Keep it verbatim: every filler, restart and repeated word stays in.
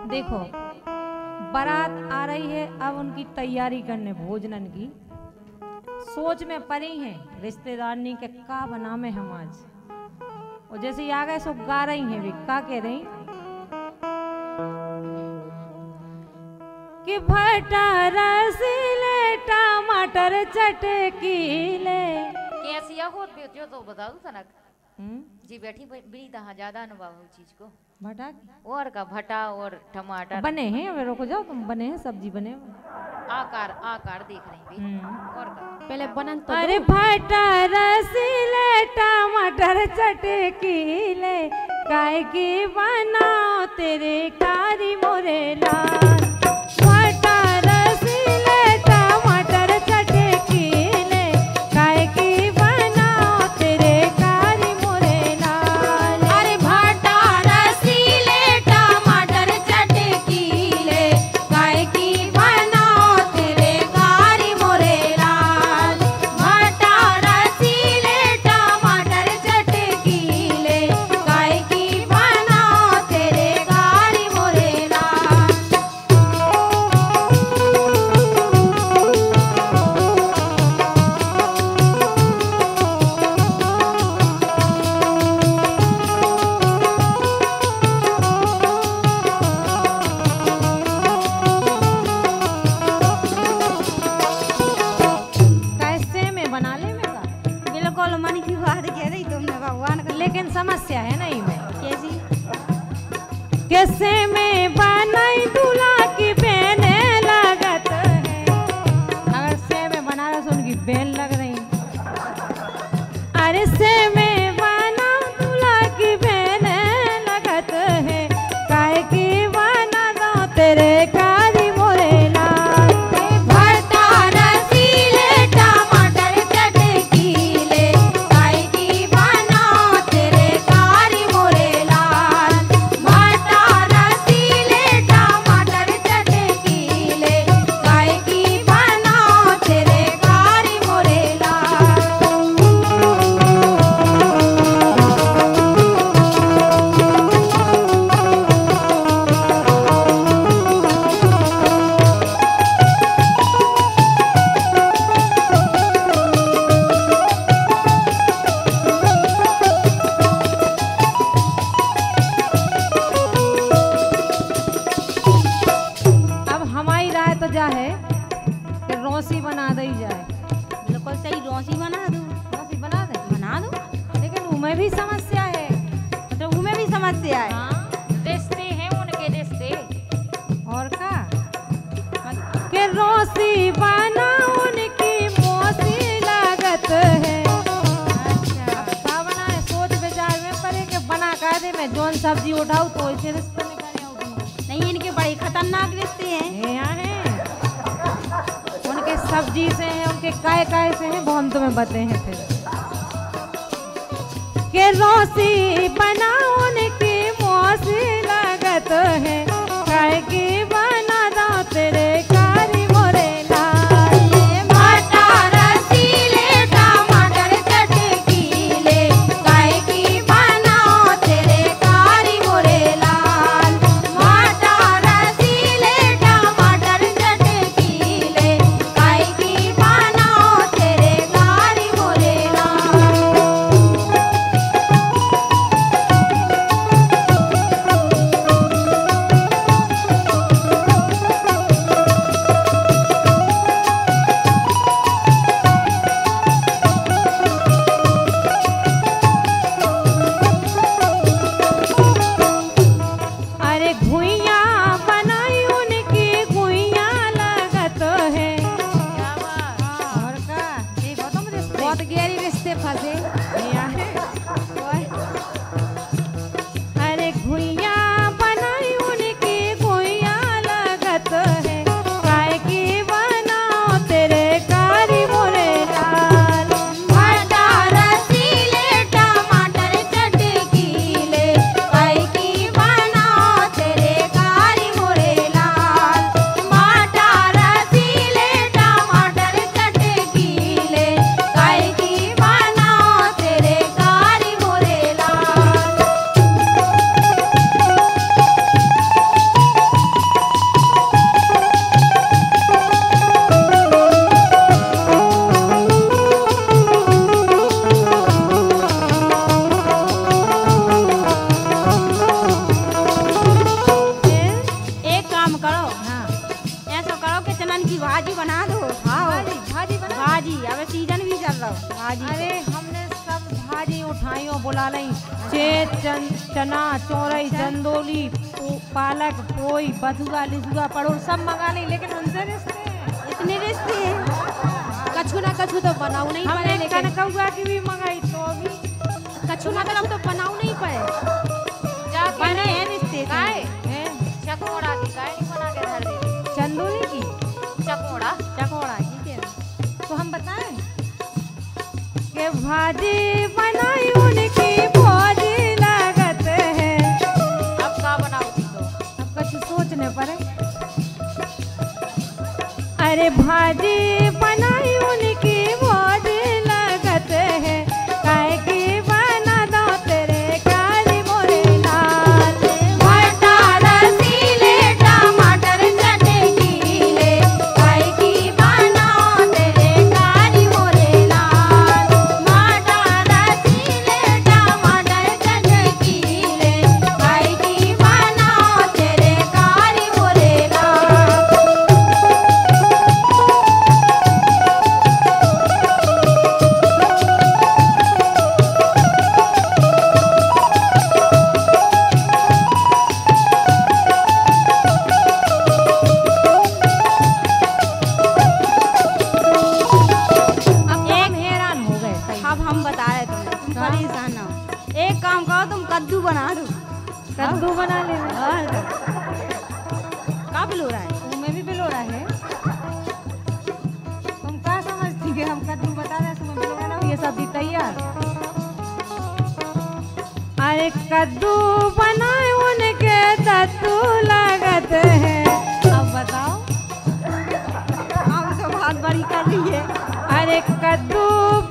देखो बारात आ रही है, अब उनकी तैयारी करने भोजन की सोच में पड़ी है। रिश्तेदारनी के का बना में हम आज, और जैसे ही आ गए सो गा रही हैं वे का कह रही कि भटा रसीले टमाटर चटकीले कैसी होत बेचो तो बता दो तनक जी बैठी बड़ी तहाँ ज्यादा अनुभव है चीज को। भटा और का भटा और टमाटर बने हैं, अब रुको जाओ तुम, बने हैं सब्जी बने आकार आकार देख रही हैं और का पहले बनन तो अरे भटा रसीले टमाटर चटकीले काय की बनाओ तेरे कारी मोरे लाल। भटा रसीले टमाटर चटकीले काय की बनाओ तेरे कारी मोरे लाल। अरे भटा रसीले टमाटर चटकीले काय की बनाओ तेरे कारी मोरे लाल। भटा रसीले टमाटर चटकीले काय की बनाओ तेरे कारी मोरे लाल। कैसे में बना ले मेरा, बिल्कुल मन की बात कह रही तुमने भगवान का। लेकिन समस्या है नहीं में कैसी कैसे में बनाई दूल्हा की बहने लगत है। अगर से में बना रहा तो उनकी बहन लग रही। अरे से में बना दूल्हा की बहने लगत है काय की बना दो तेरे कारी मोरे लाल। भटा रसीले टमाटर चटकीले काय की बनाओ तेरे कारी मोरे लाल। भटा रसीले टमाटर चटकीले काय की बनाओ तेरे कारी मोरे लाल। अब हमारी राय तो जा है कि रोसी बना दी जाए। बिल्कुल सही रोसी बना दूं। रोसी बना दे, बना दूं लेकिन उनमें भी समस्या है। तो उनमें भी समस्या है। हाँ, रिश्ते हैं उनके रिश्ते और का के रोसी बना उनकी मौसी लागत है। अच्छा का बना है, सोच विचार में पड़े के बना कर दे मैं जोन सब्जी उठाऊं तो इसे रिश्ते में करे उठूं। नहीं इनके बड़े खतरनाक रिश्ते हैं। ये यहाँ है उनके सब्जी से हैं, उनके काय काय से हैं, वो हम तुम्हें बते हैं फिर के रोसी बना उनकी मौसी लागत है काय की बना दो तेरे कारी मोरे लाल। भटा रसीले टमाटर चटकीले काय की बनाओ तेरे कारी मोरे लाल। भटा रसीले टमाटर चटकीले काय की बनाओ तेरे कारी मोरे लाल। भाजी अरे हमने सब भाजी उठाइयो बुला लई। चेत चन, चना चौरई जंदोली पो- पालक पोई बथुआ लिसुआ पड़ोल सब मंगा ली, लेकिन उनसे रिश्ते इतने रिश्ते हैं। कछु ना कछु तो बनाऊ नहीं पड़े, हमने लेकिन कनकौआ की भी मंगाई तो भी कछु ना कछु तो बनाऊ नहीं पड़े। जाके बने हैं रिश्ते तो। काय हैं चकोड़ा की काय नहीं बना के धर दे चंदोली की चकोड़ा चकोड़ा की के तो हम बताएं कि भाजी बनाई उनकी भोजी लागत है। अब का बनाओगी तो अब कुछ सोचने पड़े। अरे भाजी बनाई उनकी भोजी लागत है, काय की बना दो तेरे काली मोरे लाल। भट्टा रसीले टमाटर चटकीले, काय की बनाओ तेरे काली मोरे लाल। भट्टा रसीले टमाटर चटकीले, काय की बनाओ तेरे काली मोरे लाल। अब तो हम हैरान हो गए सही। अब हम बता रहे तुम्हें, तुम हाँ। परेशान ना हो। एक काम करो, तुम कद्दू बना दो। कद्दू बना ले और क्या? का बिलो रहा है? तुम्हें भी बिलोड़ा है। तुम क्या समझती कि हम कद्दू बता रहे हैं, तुम्हें बिलोड़ा ना हो? ये सब्जी तैयार। अरे कद्दू बनाए उनके तत्तू लागत है। अब बताओ। हम तो बहुत बड़ी कर रही है। अरे कद्दू